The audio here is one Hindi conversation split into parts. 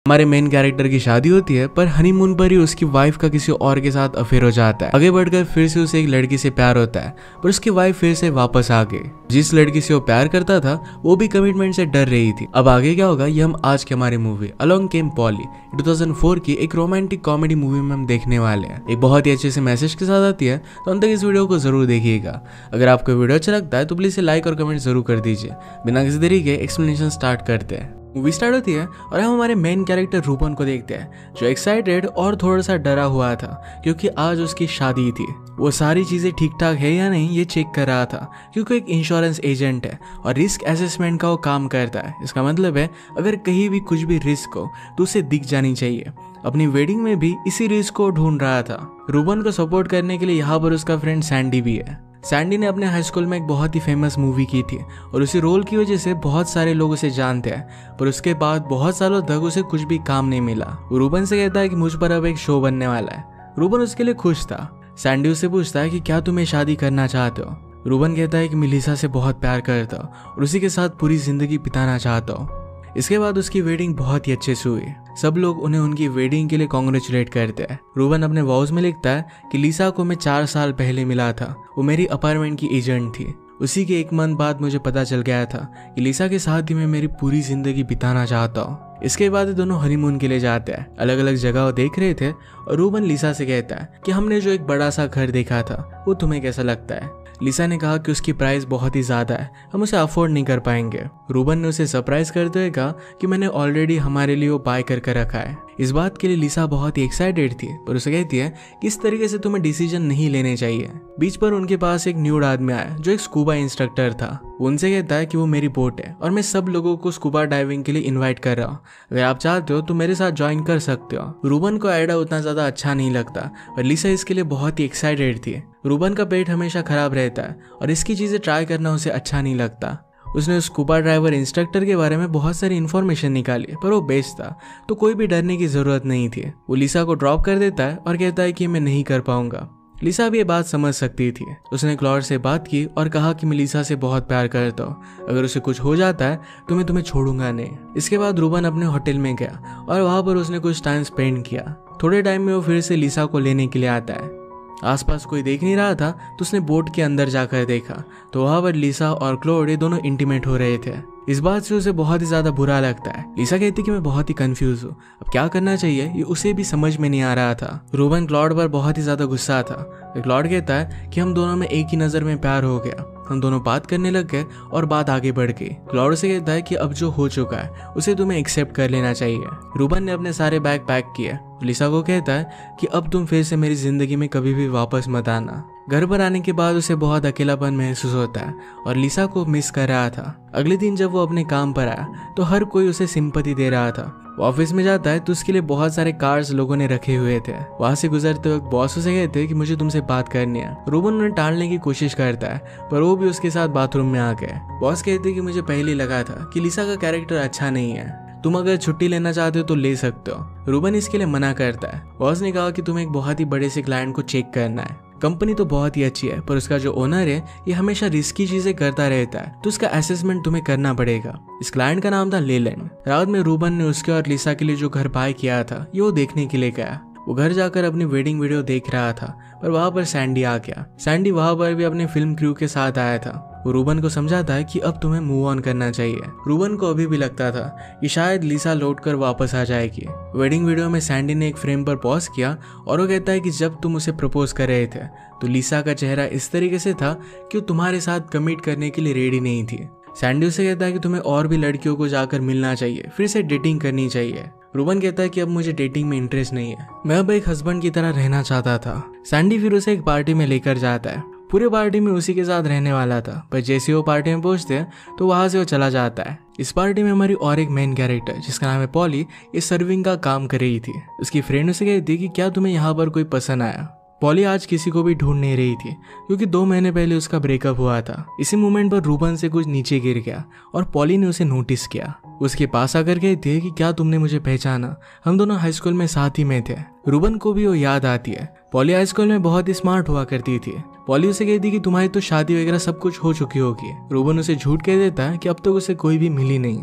हमारे मेन कैरेक्टर की शादी होती है, पर हनीमून पर ही उसकी वाइफ का किसी और के साथ अफेयर हो जाता है। आगे बढ़कर फिर से उसे एक लड़की से प्यार होता है, पर उसकी वाइफ फिर से वापस आ गई। जिस लड़की से वो प्यार करता था वो भी कमिटमेंट से डर रही थी। अब आगे क्या होगा ये हम आज की हमारी मूवी अलोंग केम पॉली 2004 की एक रोमांटिक कॉमेडी मूवी में हम देखने वाले हैं। एक बहुत ही अच्छे से मैसेज के साथ आती है, तो अंत तक इस वीडियो को जरूर देखिएगा। अगर आपको वीडियो अच्छा लगता है तो प्लीज लाइक और कमेंट जरूर कर दीजिए। बिना किसी देरी के एक्सप्लेनेशन स्टार्ट करते हैं। मूवी स्टार्ट होती है और हम हमारे मेन कैरेक्टर रूबन को देखते हैं, जो एक्साइटेड और थोड़ा सा डरा हुआ था क्योंकि आज उसकी शादी थी। वो सारी चीजें ठीक ठाक है या नहीं ये चेक कर रहा था, क्योंकि एक इंश्योरेंस एजेंट है और रिस्क असेसमेंट का वो काम करता है। इसका मतलब है अगर कहीं भी कुछ भी रिस्क हो तो उसे दिख जानी चाहिए। अपनी वेडिंग में भी इसी रिस्क को ढूंढ रहा था। रूबन को सपोर्ट करने के लिए यहाँ पर उसका फ्रेंड सैंडी भी है। सैंडी ने अपने हाई स्कूल में एक बहुत ही फेमस मूवी की थी और उसी रोल की वजह से बहुत सारे लोग उसे जानते हैं, पर उसके बाद बहुत सालों तक उसे कुछ भी काम नहीं मिला। वो रूबन से कहता है कि मुझ पर अब एक शो बनने वाला है। रूबन उसके लिए खुश था। सैंडी उससे पूछता है कि क्या तुम शादी करना चाहते हो। रूबन कहता है कि मैं लिसा से बहुत प्यार करता हूँ और उसी के साथ पूरी जिंदगी बिताना चाहता हूँ। इसके बाद उसकी वेडिंग बहुत ही अच्छे से हुई। सब लोग उन्हें उनकी वेडिंग के लिए कॉन्ग्रेचुलेट करते हैं। रूबन अपने वॉज में लिखता है कि लिसा को मैं 4 साल पहले मिला था। वो मेरी अपार्टमेंट की एजेंट थी। उसी के 1 मंथ बाद मुझे पता चल गया था कि लिसा के साथ ही मैं मेरी पूरी जिंदगी बिताना चाहता हूँ। इसके बाद दोनों हनीमून के लिए जाते हैं। अलग अलग जगह देख रहे थे और रूबन लिसा से कहता है कि हमने जो एक बड़ा सा घर देखा था वो तुम्हें कैसा लगता है। लिसा ने कहा कि उसकी प्राइस बहुत ही ज्यादा है, हम उसे अफोर्ड नहीं कर पाएंगे। रूबन ने उसे सरप्राइज करते हुए कहा कि मैंने ऑलरेडी हमारे लिए वो बाय करके रखा है। इस बात के लिए लिसा बहुत ही एक्साइटेड थी, पर उसे कहती है कि इस तरीके से तुम्हें डिसीजन नहीं लेने चाहिए। बीच पर उनके पास एक न्यूड आदमी आया जो एक स्कूबा इंस्ट्रक्टर था। वो उनसे कहता है कि वो मेरी बोट है और मैं सब लोगों को स्कूबा डाइविंग के लिए इन्वाइट कर रहा हूँ। अगर आप चाहते हो तो मेरे साथ ज्वाइन कर सकते हो। रूबन को आइडिया उतना ज्यादा अच्छा नहीं लगता और लिसा इसके लिए बहुत ही एक्साइटेड थी। रूबन का पेट हमेशा खराब रहता है और इसकी चीजें ट्राई करना उसे अच्छा नहीं लगता। उसने उस स्कूबा ड्राइवर इंस्ट्रक्टर के बारे में बहुत सारी इन्फॉर्मेशन निकाली, पर वो बेच था तो कोई भी डरने की जरूरत नहीं थी। वो लिसा को ड्रॉप कर देता है और कहता है कि मैं नहीं कर पाऊंगा। लिसा भी ये बात समझ सकती थी। उसने क्लॉड से बात की और कहा कि मैं लिसा से बहुत प्यार करता हूँ, अगर उसे कुछ हो जाता है तो मैं तुम्हें छोड़ूंगा नहीं। इसके बाद रूबन अपने होटल में गया और वहां पर उसने कुछ टाइम स्पेंड किया। थोड़े टाइम में वो फिर से लिसा को लेने के लिए आता है। आसपास कोई देख नहीं रहा था तो उसने बोट के अंदर जाकर देखा तो वहां पर लिसा और क्लोड ये दोनों इंटीमेट हो रहे थे। इस बात से उसे बहुत ही ज्यादा बुरा लगता है। लिसा कहती कि मैं बहुत ही कंफ्यूज हूँ, अब क्या करना चाहिए ये उसे भी समझ में नहीं आ रहा था। रूबन क्लॉड पर बहुत ही ज्यादा गुस्सा था। क्लॉड कहता है कि हम दोनों में एक ही नजर में प्यार हो गया। हम दोनों बात करने लग गए और बात आगे बढ़ गई। क्लॉड से कहता है कि अब जो हो चुका है उसे तुम्हें एक्सेप्ट कर लेना चाहिए। रूबन ने अपने सारे बैग पैक किए। लिसा को कहता है कि अब तुम फिर से मेरी जिंदगी में कभी भी वापस मत आना। घर पर आने के बाद उसे बहुत अकेलापन महसूस होता है और लिसा को मिस कर रहा था। अगले दिन जब वो अपने काम पर आया तो हर कोई उसे सिंपैथी दे रहा था। वो ऑफिस में जाता है तो उसके लिए बहुत सारे कार्ड्स लोगों ने रखे हुए थे। वहां से गुजरते वक्त बॉस उसे कहते हैं कि मुझे तुमसे बात करनी है। रूबन उन्हें टालने की कोशिश करता है, पर वो भी उसके साथ बाथरूम में आ गए। बॉस कहते हैं कि मुझे पहले लगा था कि लिसा का कैरेक्टर अच्छा नहीं है, तुम अगर छुट्टी लेना चाहते हो तो ले सकते हो। रूबन इसके लिए मना करता है। बॉस ने कहा कि तुम्हें एक बहुत ही बड़े से क्लाइंट को चेक करना है। कंपनी तो बहुत ही अच्छी है, पर उसका जो ओनर है ये हमेशा रिस्की चीजें करता रहता है, तो उसका असेसमेंट तुम्हें करना पड़ेगा। इस क्लाइंट का नाम था लेलैंड। रात में रूबन ने उसके और लिसा के लिए जो घर बाय किया था ये वो देखने के लिए गया। वो घर जाकर अपनी वेडिंग वीडियो देख रहा था, पर वहां पर सैंडी आ गया। सैंडी वहां पर भी अपने फिल्म क्रू के साथ आया था। वो रूबन को समझाता है कि अब तुम्हें मूव ऑन करना चाहिए। रूबन को अभी भी लगता था कि शायद लिसा लौटकर वापस आ जाएगी। वेडिंग वीडियो में सैंडी ने एक फ्रेम पर पॉज किया और वो कहता है कि जब तुम उसे प्रपोज कर रहे थे तो लिसा का चेहरा इस तरीके से था कि वो तुम्हारे साथ कमिट करने के लिए रेडी नहीं थी। सैंडी उसे कहता है कि तुम्हें और भी लड़कियों को जाकर मिलना चाहिए, फिर से डेटिंग करनी चाहिए। रूबन कहता है कि अब मुझे डेटिंग में इंटरेस्ट नहीं है, मैं अब एक हस्बैंड की तरह रहना चाहता था। सैंडी फिर उसे एक पार्टी में लेकर जाता है। पूरे पार्टी में उसी के साथ रहने वाला था, पर जैसे वो पार्टी में पहुंचते हैं तो वहां से वो चला जाता है। इस पार्टी में हमारी और एक मेन कैरेक्टर जिसका नाम है पॉली, ये सर्विंग का काम कर रही थी। उसकी फ्रेंड उसे कहती कि क्या तुम्हें यहाँ पर कोई पसंद आया। पॉली आज किसी को भी ढूंढ नहीं रही थी क्योंकि 2 महीने पहले उसका ब्रेकअप हुआ था। इसी मोमेंट पर रूबन से कुछ नीचे गिर गया और पॉली ने उसे नोटिस किया। उसके पास आकर कहती है कि क्या तुमने मुझे पहचाना, हम दोनों हाई स्कूल में साथ ही में थे। रूबन को भी वो याद आती है। पॉली हाई स्कूल में बहुत ही स्मार्ट हुआ करती थी। पॉली उसे कहती कि तुम्हारी तो शादी वगैरह सब कुछ हो चुकी होगी। रूबन उसे झूठ कह देता है कि अब तक उसे कोई भी मिली नहीं है।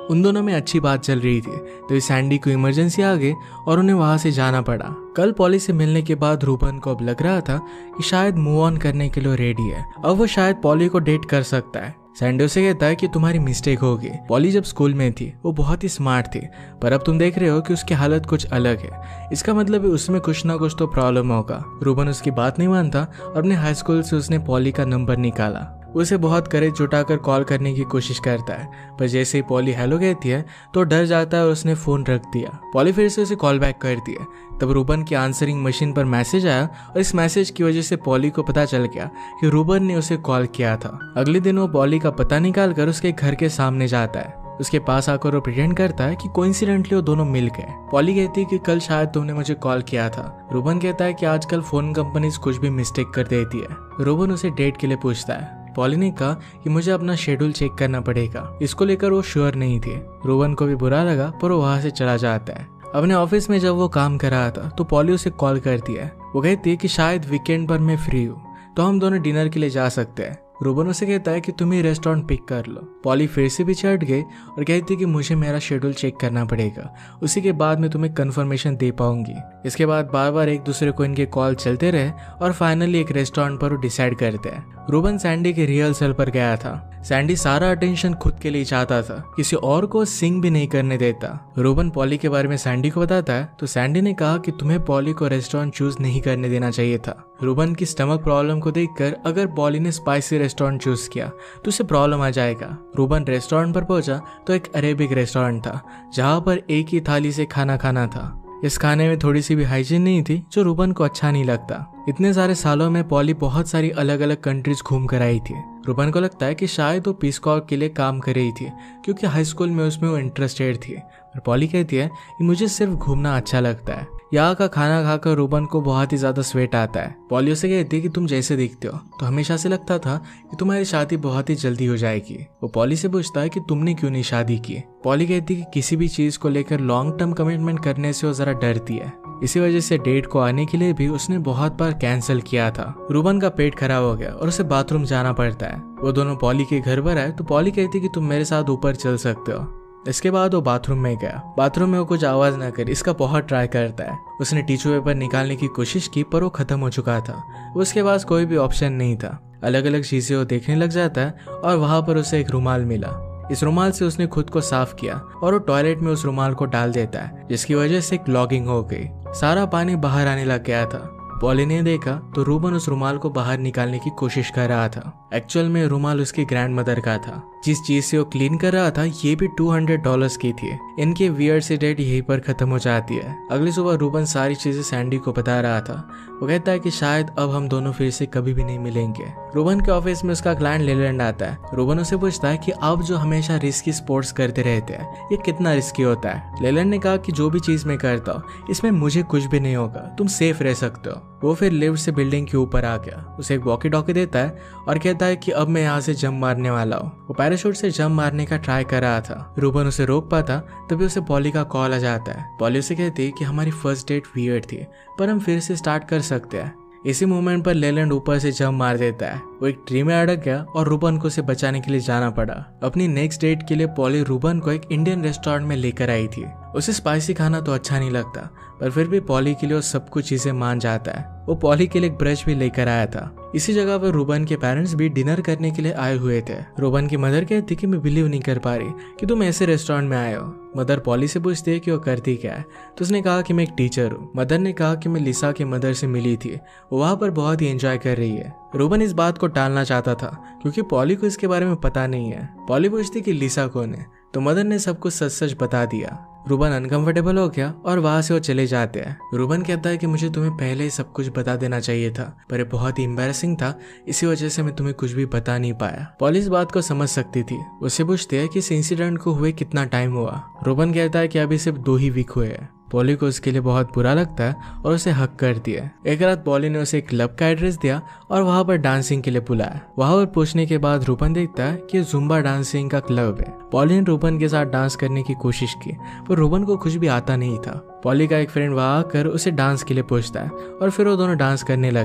उन दोनों में अच्छी बात चल रही थी, तो सैंडी को इमरजेंसी आ गई और उन्हें वहां से जाना पड़ा। कल पॉली से मिलने के बाद रूबन को अब लग रहा था कि शायद मूव ऑन करने के लिए रेडी है। अब वो शायद पॉली को डेट कर सकता है। सैंडी उसे कहता है कि तुम्हारी मिस्टेक होगी। पॉली जब स्कूल में थी वो बहुत ही स्मार्ट थी, पर अब तुम देख रहे हो कि उसकी हालत कुछ अलग है। इसका मतलब है उसमें कुछ ना कुछ तो प्रॉब्लम होगा। रूबन उसकी बात नहीं मानता और अपने हाई स्कूल से उसने पॉली का नंबर निकाला। उसे बहुत करेज जुटाकर कॉल करने की कोशिश करता है, पर जैसे ही पॉली हेलो कहती है तो डर जाता है और उसने फोन रख दिया। पॉली फिर से उसे कॉल बैक करती है। तब रूबन की आंसरिंग मशीन पर मैसेज आया और इस मैसेज की वजह से पॉली को पता चल गया कि रूबन ने उसे कॉल किया था। अगले दिन वो पॉली का पता निकाल कर उसके घर के सामने जाता है। उसके पास आकर वो प्रिटेंड करता है कि कोइंसिडेंटली वो दोनों मिल गए। पॉली कहती है कि कल शायद तुमने मुझे कॉल किया था। रूबन कहता है कि आजकल फोन कंपनीज कुछ भी मिस्टेक कर देती है। रूबन उसे डेट के लिए पूछता है। पॉली ने कहा कि मुझे अपना शेड्यूल चेक करना पड़ेगा। इसको लेकर वो श्योर नहीं थी। रूबन को भी बुरा लगा, पर वो वहां से चला जाता है। अपने ऑफिस में जब वो काम कर रहा था तो पॉली उसे कॉल करती है। वो कहती है कि शायद वीकेंड पर मैं फ्री हूँ, तो हम दोनों डिनर के लिए जा सकते हैं। रूबन उसे कहता है कि तुम ही रेस्टोरेंट पिक कर लो। पॉली फिर से भी चढ़ गई और कहती है कि मुझे मेरा शेड्यूल चेक करना पड़ेगा, उसी के बाद मैं तुम्हें कंफर्मेशन दे पाऊंगी। इसके बाद बार बार एक दूसरे को इनके कॉल चलते रहे और फाइनली एक रेस्टोरेंट पर वो डिसाइड करते हैं। रूबन सैंडी के रिहर्सल पर गया था। सैंडी सारा अटेंशन खुद के लिए चाहता था, किसी और को सिंग भी नहीं करने देता। रूबन पॉली के बारे में सैंडी को बताता है तो सैंडी ने कहा कि तुम्हें पॉली को रेस्टोरेंट चूज नहीं करने देना चाहिए था। रूबन की स्टमक प्रॉब्लम को देखकर अगर पॉली ने स्पाइसी रेस्टोरेंट चूज किया तो उसे प्रॉब्लम आ जाएगा। रूबन रेस्टोरेंट पर पहुंचा तो एक अरेबिक रेस्टोरेंट था, जहां पर एक ही थाली से खाना खाना था। इस खाने में थोड़ी सी भी हाइजीन नहीं थी, जो रूबन को अच्छा नहीं लगता। इतने सारे सालों में पॉली बहुत सारी अलग अलग कंट्रीज घूम कर आई थी। रूबन को लगता है कि शायद वो पीस कॉर्प के लिए काम कर रही थी, क्योंकि हाई स्कूल में उसमें वो इंटरेस्टेड थी। पर पॉली कहती है कि मुझे सिर्फ घूमना अच्छा लगता है। यहाँ का खाना खाकर रूबन को बहुत ही ज्यादा स्वेट आता है। पॉली उसे कहती है कि तुम जैसे दिखते हो तो हमेशा से लगता था कि तुम्हारी शादी बहुत ही जल्दी हो जाएगी। वो पॉली से पूछता है कि तुमने क्यों नहीं शादी की। पॉली कहती है कि किसी भी चीज को लेकर लॉन्ग टर्म कमिटमेंट करने से वो जरा डरती है। इसी वजह से डेट को आने के लिए भी उसने बहुत बार कैंसिल किया था। रूबन का पेट खराब हो गया और उसे बाथरूम जाना पड़ता है। वो दोनों पॉली के घर पर आए तो पॉली कहती है कि तुम मेरे साथ ऊपर चल सकते हो। इसके बाद वो बाथरूम में गया। बाथरूम में वो कुछ आवाज ना करे इसका बहुत ट्राई करता है। उसने टिश्यू पेपर निकालने की कोशिश की, पर वो खत्म हो चुका था। उसके पास कोई भी ऑप्शन नहीं था। अलग अलग चीजें वो देखने लग जाता है और वहां पर उसे एक रुमाल मिला। इस रुमाल से उसने खुद को साफ किया और वो टॉयलेट में उस रुमाल को डाल देता है, जिसकी वजह से क्लॉगिंग हो गई। सारा पानी बाहर आने लग गया था। पॉली ने देखा तो रूबन उस रुमाल को बाहर निकालने की कोशिश कर रहा था। एक्चुअल में रुमाल उसकी ग्रैंडमदर का था। जिस चीज से वो क्लीन कर रहा था ये भी $200 की थी। इनकी वियर्ड सी डेट यहीं पर खत्म हो जाती है। अगली सुबह रूबन सारी चीजें सैंडी को बता रहा था। वो कहता है कि शायद अब हम दोनों फिर से कभी भी नहीं मिलेंगे। रूबन के ऑफिस में उसका क्लाइंट लेलैंड आता है। रूबन उसे पूछता है कि आप जो हमेशा रिस्की स्पोर्ट्स करते रहते हैं ये कितना रिस्की होता है। लेलैंड ने कहा कि जो भी चीज मैं करता हूँ इसमें मुझे कुछ भी नहीं होगा, तुम सेफ रह सकते हो। वो फिर लिफ्ट से बिल्डिंग के ऊपर आ गया। उसे एक वॉकी टॉकी देता है और कहता है कि अब मैं यहाँ से जंप मारने वाला हूँ। वो पैराशूट से जंप मारने का ट्राई कर रहा था। रूबन उसे रोक पाता तभी उसे पॉली का कॉल आ जाता है। पॉली उसे कहती है कि हमारी फर्स्ट डेट वियर्ड थी, पर हम फिर से स्टार्ट कर सकते हैं। इसी मोमेंट पर लेलैंड ऊपर से जंप मार देता है। वो एक ट्री में अटक गया और रूबन को उसे बचाने के लिए जाना पड़ा। अपनी नेक्स्ट डेट के लिए पॉली रूबन को एक इंडियन रेस्टोरेंट में लेकर आई थी। उसे स्पाइसी खाना तो अच्छा नहीं लगता, पर फिर भी पॉली के लिए वो सब कुछ चीजें मान जाता है। वो पॉली के लिए एक ब्रश भी लेकर आया था। इसी जगह पर रूबन के पेरेंट्स भी डिनर करने के लिए आए हुए थे। रूबन की मदर कहती कि मैं बिलीव नहीं कर पा रही कि तुम ऐसे रेस्टोरेंट में आए हो। मदर पॉली से पूछती है कि वो करती क्या है, तो उसने कहा कि मैं एक टीचर हूँ। मदर ने कहा कि मैं लिसा के मदर से मिली थी, वो वहाँ पर बहुत ही एंजॉय कर रही है। रूबन इस बात को टालना चाहता था क्योंकि पॉली को इसके बारे में पता नहीं है। पॉली पूछती कि लिसा कौन है, तो मदर ने सब कुछ सच सच बता दिया। रूबन अनकंफर्टेबल हो गया और वहां से वो चले जाते हैं। रूबन कहता है कि मुझे तुम्हें पहले ही सब कुछ बता देना चाहिए था, पर ये बहुत ही एम्बैरेसिंग था, इसी वजह से मैं तुम्हें कुछ भी बता नहीं पाया। पॉली इस बात को समझ सकती थी। उससे पूछती है कि इस इंसिडेंट को हुए कितना टाइम हुआ। रूबन कहता है कि अभी सिर्फ 2 ही वीक हुए हैं। पॉली को उसके लिए बहुत बुरा लगता है और उसे हक करती है। एक रात पॉली ने उसे एक क्लब का एड्रेस दिया और वहां पर डांसिंग के लिए बुलाया। वहां पर पूछने के बाद रूबन देखता है कि जुम्बा डांसिंग का क्लब है। पॉली ने रूबन के साथ डांस करने की कोशिश की, पर रूबन को कुछ भी आता नहीं था। पॉली का एक फ्रेंड वहां आकर उसे डांस के लिए पूछता है और फिर वो दोनों डांस करने लग गए।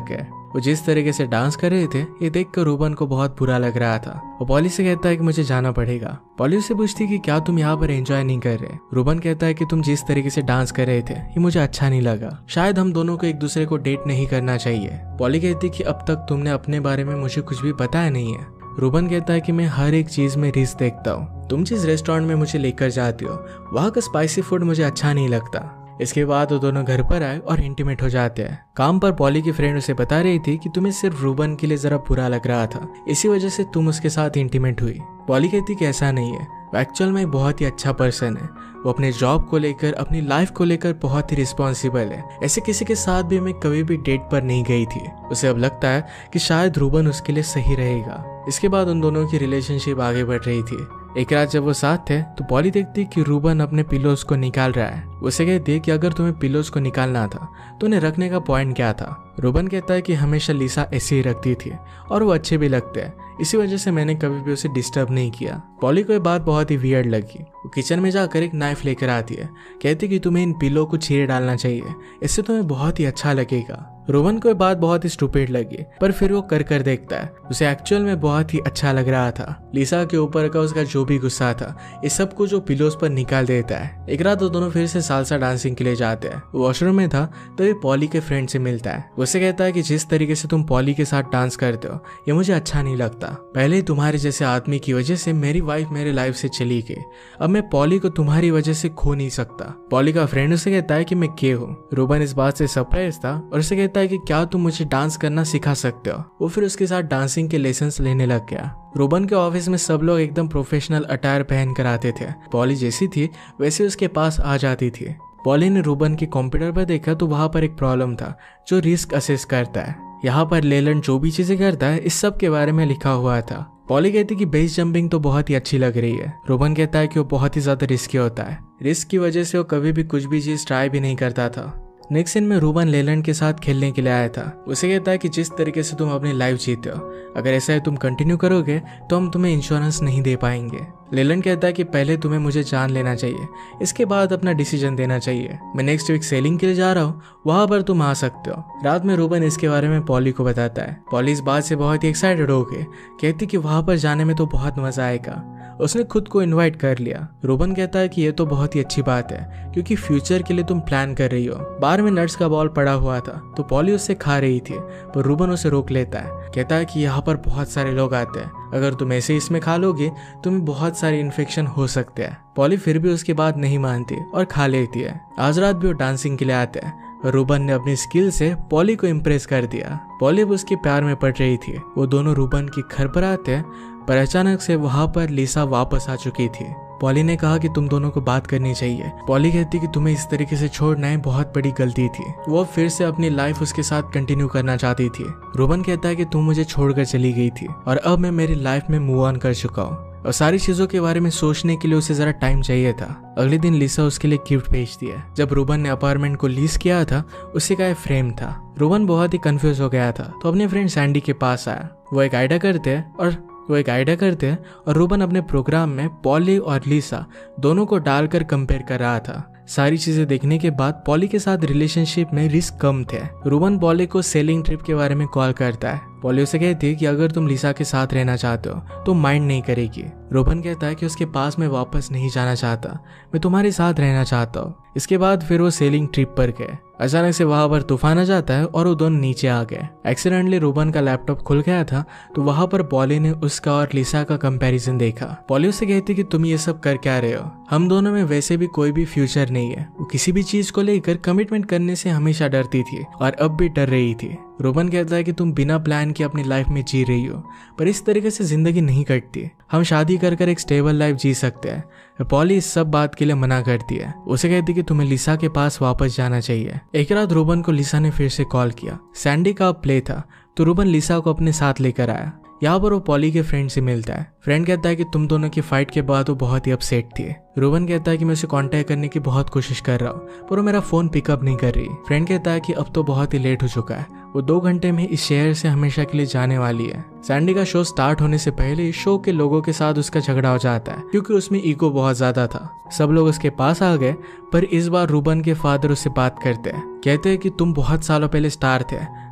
वो जिस तरीके से डांस कर रहे थे ये देखकर रूबन को बहुत बुरा लग रहा था। वो पॉली से कहता है कि मुझे जाना पड़ेगा। पॉली उससे पूछती है कि क्या तुम यहाँ पर एंजॉय नहीं कर रहे। रूबन कहता है कि तुम जिस तरीके से डांस कर रहे थे ये मुझे अच्छा नहीं लगा, शायद हम दोनों को एक दूसरे को डेट नहीं करना चाहिए। पॉली कहती है कि अब तक तुमने अपने बारे में मुझे कुछ भी बताया नहीं है। रूबन कहता है कि मैं हर एक चीज में रिस्क देखता हूँ। तुम जिस रेस्टोरेंट में मुझे लेकर जाती हो वहाँ का स्पाइसी फूड मुझे अच्छा नहीं लगता। इसके बाद वो दोनों घर पर आए और इंटीमेट हो जाते हैं। काम पर पॉली की फ्रेंड उसे बता रही थी कि तुम्हें सिर्फ रूबन के लिए जरा बुरा लग रहा था, इसी वजह से तुम उसके साथ इंटीमेट हुई। पॉली कहती कि ऐसा नहीं है, वो एक्चुअल में बहुत ही अच्छा पर्सन है। वो अपने जॉब को लेकर, अपनी लाइफ को लेकर बहुत ही रिस्पॉन्सिबल है। ऐसे किसी के साथ भी मैं कभी भी डेट पर नहीं गई थी। उसे अब लगता है कि शायद रूबन उसके लिए सही रहेगा। इसके बाद उन दोनों की रिलेशनशिप आगे बढ़ रही थी। एक रात जब वो साथ थे तो पॉली देखती कि रूबन अपने पिलोज को निकाल रहा है। उसे कहती है कि अगर तुम्हें पिलोज को निकालना था तो उन्हें रखने का पॉइंट क्या था। रूबन कहता है कि हमेशा लिसा ऐसे ही रखती थी और वो अच्छे भी लगते हैं, इसी वजह से मैंने कभी भी उसे डिस्टर्ब नहीं किया। पॉली को ये बात बहुत ही वियर्ड लगी। वो किचन में जाकर एक नाइफ लेकर आती है, कहती कि तुम्हें इन पिलो को चीरे डालना चाहिए, इससे तुम्हें बहुत ही अच्छा लगेगा। रूबन को ये बात बहुत ही स्टूपिड लगी, पर फिर वो कर देखता है। उसे एक्चुअल में बहुत ही अच्छा लग रहा था। लिसा के ऊपर का उसका जो भी गुस्सा था इस सब को जो पिलोज पर निकाल देता है। एक रात वो दोनों फिर से सालसा डांसिंग के लिए जाते हैं। वॉशरूम में था तो ये पॉली के फ्रेंड से मिलता है। उसे कहता है कि जिस तरीके से तुम पॉली के साथ डांस करते हो ये मुझे अच्छा नहीं लगता। पहले तुम्हारे जैसे आदमी की वजह से मेरी वाइफ मेरे लाइफ से चली गई, अब मैं पॉली को तुम्हारी वजह से खो नहीं सकता। पॉली का फ्रेंड उसे कहता है कि मैं के हूँ। रूबन इस बात से सरप्राइज था और उसे कहता है कि क्या तुम मुझे डांस करना सिखा सकते हो। वो फिर उसके साथ डांसिंग के लेसन्स लेने लग गया। रूबन के ऑफिस में सब लोग एकदम प्रोफेशनल अटायर पहन कर आते थे। पॉली जैसी थी वैसे उसके पास आ जाती थी। पॉली ने रूबन के कंप्यूटर पर देखा तो वहां पर एक प्रॉब्लम था जो रिस्क असेस करता है। यहाँ पर लेलैंड जो भी चीजें करता है इस सब के बारे में लिखा हुआ था। पॉली कहती कि बेस जंपिंग तो बहुत ही अच्छी लग रही है। रूबन कहता है कि वो बहुत ही ज्यादा रिस्की होता है, रिस्क की वजह से वो कभी भी कुछ भी चीज ट्राई भी नहीं करता था। नेक्स्ट सीन में रूबन लेलैंड के साथ खेलने के लिए आया था। उसे कहता है कि जिस तरीके से तुम अपनी लाइफ जीते हो अगर ऐसा है तुम कंटिन्यू करोगे तो हम तुम्हें इंश्योरेंस नहीं दे पाएंगे। लेलैंड कहता है कि पहले तुम्हें मुझे जान लेना चाहिए, इसके बाद अपना डिसीजन देना चाहिए। मैं नेक्स्ट वीक सेलिंग के लिए जा रहा हूँ, वहां पर तुम आ सकते हो। रात में रूबन इसके बारे में पॉली को बताता है। पॉली इस बात से बहुत ही एक्साइटेड हो गई, कहती कि वहां पर जाने में तो बहुत मजा आएगा। उसने खुद को इनवाइट कर लिया। रूबन कहता है कि ये तो बहुत ही अच्छी बात है क्योंकि फ्यूचर के लिए तुम प्लान कर रही हो। बार में नट्स का बॉल पड़ा हुआ था तो पॉली उससे खा रही थी, पर रूबन उसे रोक लेता है। कहता है कि यहाँ पर बहुत सारे लोग आते हैं, अगर तुम ऐसे इसमें खा लोगे तुम्हें बहुत सारे इन्फेक्शन हो सकते हैं। पॉली फिर भी उसकी बात नहीं मानती और खा लेती है। आज रात भी वो डांसिंग के लिए आते हैं। रूबन ने अपनी स्किल से पॉली को इम्प्रेस कर दिया। पॉली अब उसके प्यार में पड़ रही थी। वो दोनों रूबन के घर पर आते हैं, पर अचानक से वहां पर लिसा वापस आ चुकी थी। पॉली ने कहा कि तुम दोनों को बात करनी चाहिए। पॉली कहती कि तुम्हें इस तरीके से छोड़ना है बहुत बड़ी गलती थी। वो फिर से अपनी लाइफ उसके साथ कंटिन्यू करना चाहती थी। रूबन कहता है कि तुम मुझे छोड़कर चली गई थी और अब मैं मेरी लाइफ में मूव ऑन कर चुका हूँ और सारी चीजों के बारे में सोचने के लिए उसे जरा टाइम चाहिए था। अगले दिन लिसा उसके लिए गिफ्ट भेजती है। जब रूबन ने अपार्टमेंट को लीज किया था उसी का फ्रेम था। रूबन बहुत ही कंफ्यूज हो गया था तो अपने फ्रेंड सैंडी के पास आया। वो एक आइडिया करते हैं और रूबन अपने प्रोग्राम में पॉली और लिसा दोनों को डालकर कंपेयर कर रहा था। सारी चीजें देखने के बाद पॉली के साथ रिलेशनशिप में रिस्क कम थे। रूबन पॉली को सेलिंग ट्रिप के बारे में कॉल करता है। पॉली उसे कहती है कि अगर तुम लिसा के साथ रहना चाहते हो तो माइंड नहीं करेगी। रूबन कहता है कि उसके पास मैं वापस नहीं जाना चाहता, मैं तुम्हारे साथ रहना चाहता हूँ। इसके बाद फिर वो सेलिंग ट्रिप पर गए। अचानक से वहां पर तूफान आ जाता है और वो दोनों नीचे आ गए। एक्सीडेंटली रूबन का लैपटॉप खुल गया था तो वहां पर पॉली ने उसका और लिसा का कंपैरिजन देखा। पॉली उसे कहती कि तुम ये सब कर क्या रहे हो, हम दोनों में वैसे भी कोई भी फ्यूचर नहीं है। वो किसी भी चीज को लेकर कमिटमेंट करने से हमेशा डरती थी और अब भी डर रही थी। रूबन कहता है कि तुम बिना प्लान के अपनी लाइफ में जी रही हो, पर इस तरीके से जिंदगी नहीं कटती। हम शादी कर एक स्टेबल लाइफ जी सकते हैं। पॉली इस सब बात के लिए मना करती है। उसे कहती कि तुम्हें लिसा के पास वापस जाना चाहिए। एक रात रूबन को लिसा ने फिर से कॉल किया। सैंडी का प्ले था तो रूबन लिसा को अपने साथ लेकर आया। यहाँ पर वो पॉली के फ्रेंड से मिलता है। फ्रेंड कहता है कि तुम दोनों की फाइट के बाद वो बहुत ही अपसेट थी। रूबन कहता है कि मैं उसे कांटेक्ट करने की बहुत कोशिश कर रहा हूँ पर वो मेरा फोन पिकअप नहीं कर रही। फ्रेंड कहता है कि अब तो बहुत ही लेट हो चुका है, वो 2 घंटे में इस शहर से हमेशा के लिए जाने वाली है। सैंडी का शो स्टार्ट होने से पहले शो के लोगों के साथ उसका झगड़ा हो जाता है क्योंकि उसमें ईगो बहुत ज्यादा था। सब लोग उसके पास आ गए पर इस बार रूबन के फादर उससे बात करते हैं। कहते हैं कि तुम बहुत सालों पहले स्टार थे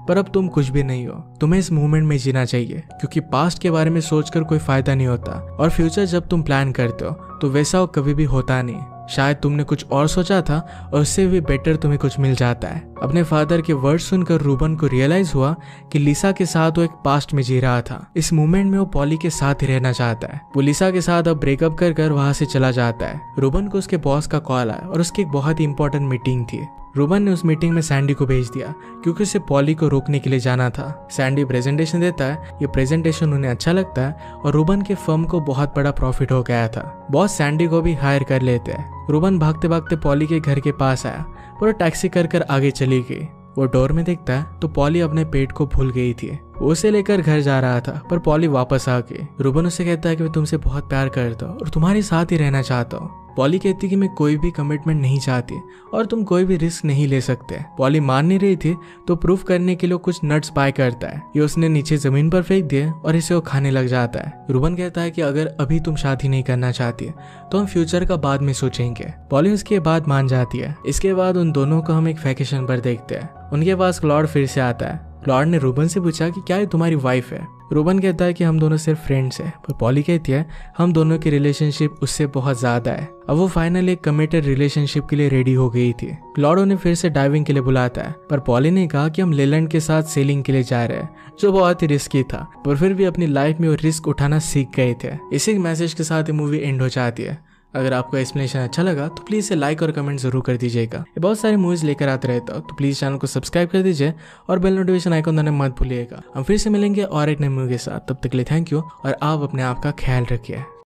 पर अब तुम कुछ भी नहीं हो। तुम्हें इस मोमेंट में जीना चाहिए, क्योंकि पास्ट के बारे में सोचकर कोई फायदा नहीं होता, और फ्यूचर जब तुम प्लान करते हो तो वैसा कभी भी होता नहीं। शायद तुमने कुछ और सोचा था और उससे भी बेटर तुम्हें कुछ मिल जाता है। अपने फादर के वर्ड सुनकर रूबन को रियलाइज हुआ कि लिसा के साथ वो एक पास्ट में जी रहा था। इस मोमेंट में वो पॉली के साथ ही रहना चाहता है। वो लिसा के साथ अब ब्रेकअप कर वहां से चला जाता है। रूबन को उसके बॉस का कॉल आया और उसकी एक बहुत ही इंपॉर्टेंट मीटिंग थी। रूबन ने उस मीटिंग में सैंडी को भेज दिया, क्योंकि उसे पॉली को रोकने के लिए जाना था। सैंडी प्रेजेंटेशन देता है। ये प्रेजेंटेशन उन्हें अच्छा लगता है और रूबन के फर्म को बहुत बड़ा प्रॉफिट हो गया था। बॉस सैंडी को भी हायर कर लेते हैं। रूबन भागते भागते पॉली के घर के पास आया, पर वो टैक्सी कर आगे चली गई। वो डोर में देखता है तो पॉली अपने पेट को भूल गई थी। वो उसे लेकर घर जा रहा था, पर पॉली वापस आ गई। रूबन उसे कहता है कि मैं तुमसे बहुत प्यार करता हूँ और तुम्हारे साथ ही रहना चाहता हूँ। पॉली कहती कि मैं कोई भी कमिटमेंट नहीं चाहती और तुम कोई भी रिस्क नहीं ले सकते। पॉली मान नहीं रही थी, तो प्रूफ करने के लिए कुछ नट्स बाय करता है। ये उसने नीचे जमीन पर फेंक दिए और इसे वो खाने लग जाता है। रूबन कहता है कि अगर अभी तुम शादी नहीं करना चाहती तो हम फ्यूचर का बाद में सोचेंगे। पॉली उसके बाद मान जाती है। इसके बाद उन दोनों को हम एक वैकेशन पर देखते हैं। उनके पास क्लॉड फिर से आता है। क्लॉड ने रूबन से पूछा कि क्या ये तुम्हारी वाइफ है। रूबन कहता है कि हम दोनों सिर्फ फ्रेंड्स हैं, पर पॉली कहती है हम दोनों की रिलेशनशिप उससे बहुत ज्यादा है। अब वो फाइनली एक कमिटेड रिलेशनशिप के लिए रेडी हो गई थी। क्लॉड उन्हें फिर से डाइविंग के लिए बुलाता है, पर पॉली ने कहा कि हम लेलैंड के साथ सेलिंग के लिए जा रहे हैं, जो बहुत ही रिस्की था, पर फिर भी अपनी लाइफ में वो रिस्क उठाना सीख गए थे। इसी मैसेज के साथ ये मूवी एंड हो जाती है। अगर आपको एक्सप्लेनेशन अच्छा लगा तो प्लीज़ इसे लाइक और कमेंट जरूर कर दीजिएगा। ये बहुत सारी मूवीज लेकर आते रहता हूँ, तो प्लीज़ चैनल को सब्सक्राइब कर दीजिए और बेल नोटिफिकेशन आइकन दबाना मत भूलिएगा। हम फिर से मिलेंगे और एक नई मूवी के साथ। तब तक के लिए थैंक यू और आप अपने आप का ख्याल रखिए।